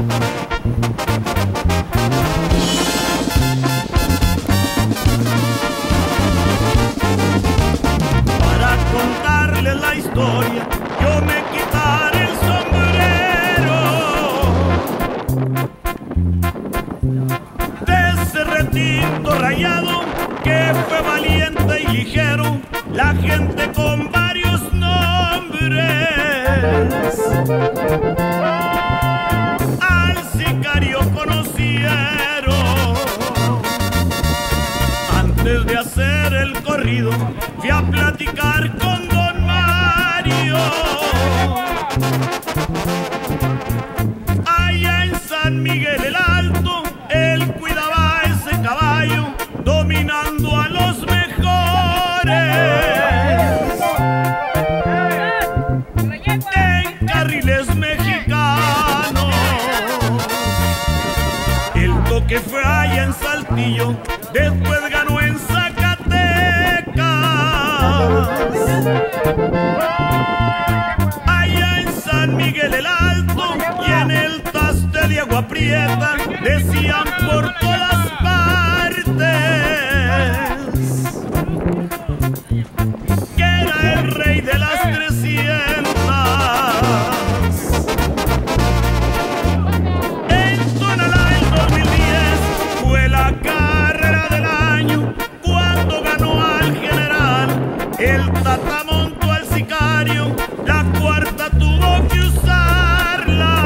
Para contarles la historia, yo me quitaré el sombrero de ese retinto rayado que fue valiente y ligero, la gente con varios nombres. Al sicario conocieron. Antes de hacer el corrido, fui a platicar con don Mario. Allá en San Miguel el Alto, él cuidaba ese caballo, dominando a los mejores. En carriles mexicanos, el toque fue allá en Saltillo, después ganó en Zacatecas. Allá en San Miguel el Alto y en el Tastel y Agua Prieta decían por todas partes que era el rey de las 300. En Tonalá el 2010 fue la carrera del año, cuando ganó al general. El Tata montó al sicario, la cuarta tuvo que usarla.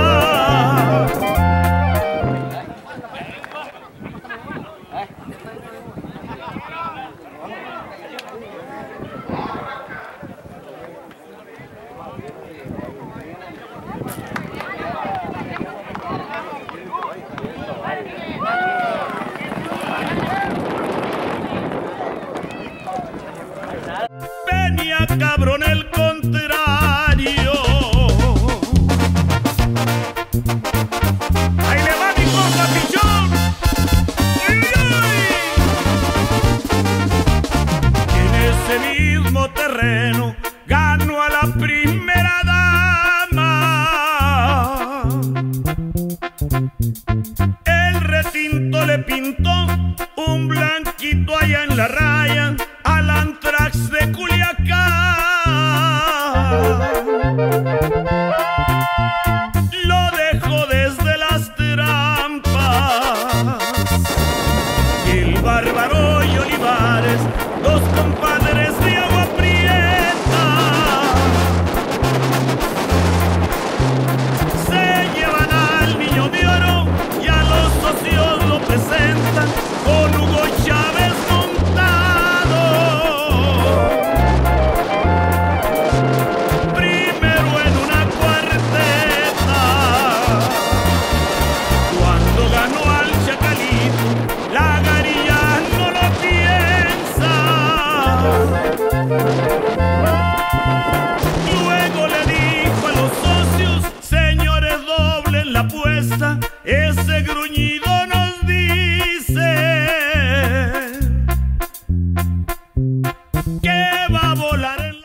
Venía cabrón el contrario. Ahí le va mi compa Pichón. ¡Uy, uy! En ese mismo terreno ganó a la primera dama. El recinto le pintó